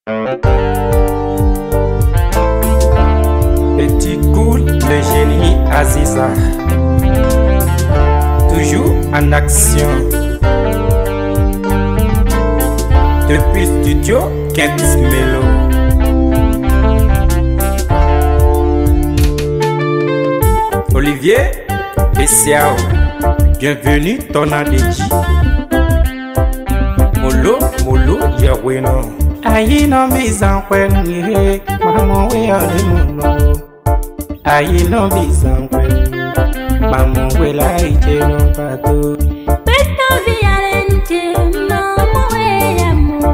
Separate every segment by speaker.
Speaker 1: Petit cool, le génie Aziza, toujours en action. Depuis studio Kent Melo. Olivier et Siao, bienvenue Tonadéji. Molo Yaweno. Ayi no bizan kwenu, mama we ale mono. Ayi no bizan kwenu, mama we la ije no pato.
Speaker 2: Beto vialente, mama we amo.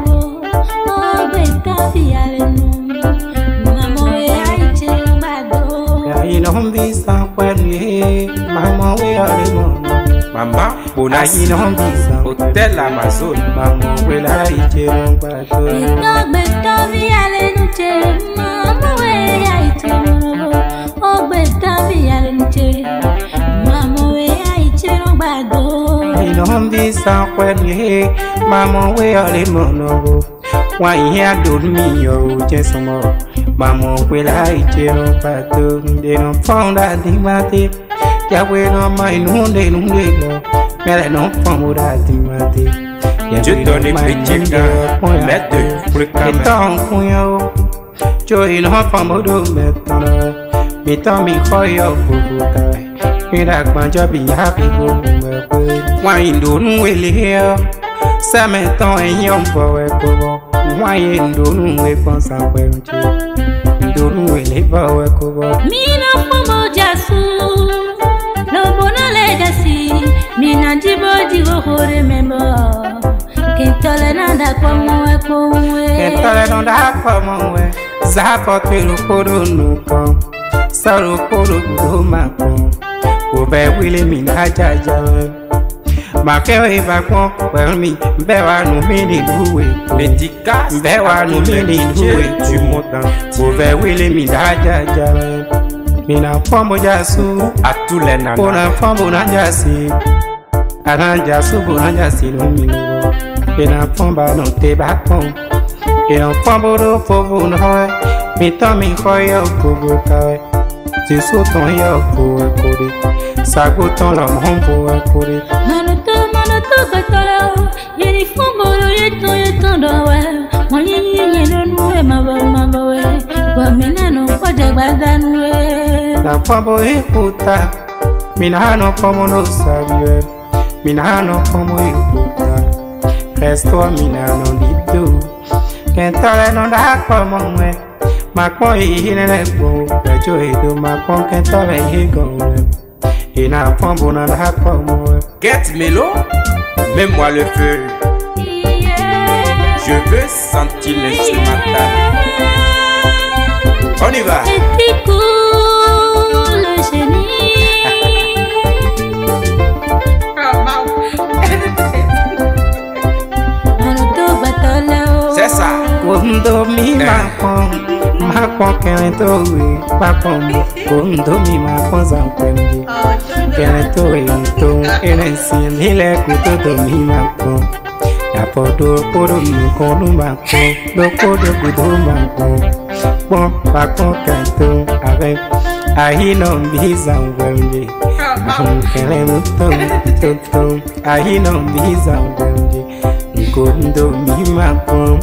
Speaker 2: Oh beto vialente, mama we ije no pato.
Speaker 1: Ayi no bizan kwenu, mama we ale mono. Mama Bonassi, Hôtel Amazon, mama we la ije no pato.
Speaker 2: Beto vialente, mama we ije no pato. Oh beto vialente, mama we ije no pato.
Speaker 1: Ayi no bizan kwenu, mama we ale mono. Why here do me yo just more? Mama we la ije no pato. They don't found that thing mate. Ya bueno mai nunde lo. Mais non pas mo da thing mate. Je donne petit cœur, mettre pour caméra. Yo, joy no pas mo do mettre. Mi to mi koyo fufuka. Mi da kwanja bi happy go me. Why do no we here? Sa me ton en yom po we ko. Why do no we pensa kwenti. Do no we le ba we ko.
Speaker 2: Mi no fumo jasu. No bona legacy, mina jibodi go hore member. Kentole nanda kwa mwe kumwe.
Speaker 1: Kentole nanda kwa mwe. Zapo telu kodo nuko. Saro kodo mako. Ube wile mina jajawe. Makewe bakon welmi mbewa no mini duwe. Medica mbewa no mini duwe. Tu montes. Ube wile mina jajawe. Mina pombo jasu à tous les nanas. Bona pombo na jasi. Aranja subu na jasi no mino. Mina pomba no te bakon. Mina pombo do povo no hoe. Mi to mi koyo povo kawe. Tu soton yo po ekori. Sago ton la mombo ekori.
Speaker 2: Manoto katala. Yeni pombo do yeto do we. Moni no nuwe mabawe. Wa mina no kwaja badanwe.
Speaker 1: Na pombo ikuta, mina no pomo no sabie, mina no pomo ikuta, resto mina no dido, kentale no da pomo mwe, makmo ihine nebo, bejo edo makmo kentale higo mwe, ina pombo no da pomo mwe. Get Melo, mets-moi le feu, je veux sentir l'instrumental. On y va. C'est ça. Kundo mi makon kene towe pakombo. Kundo mi makon zampembe. Kene towe to enesi nile kuto mi makon. Ya podo mi kono makon. Do podo kudo makon. Bon makon kanto avec ahi no biza ngwembe. Kene muto ahi no biza ngwembe. Kundo mi makon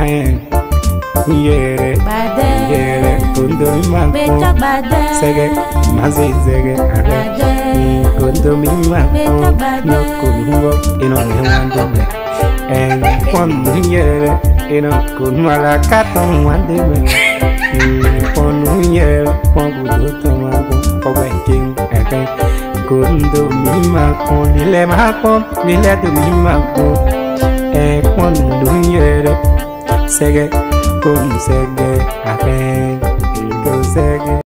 Speaker 1: yere kundo mi makon sege mazi sege kundo mi makon no kundo ino mwando me kundo yere ino kundo ala katon mwande me kundo yere kundo tomago obenking kundo mi makon nile do mi makon kundo yere sege kun sege afen.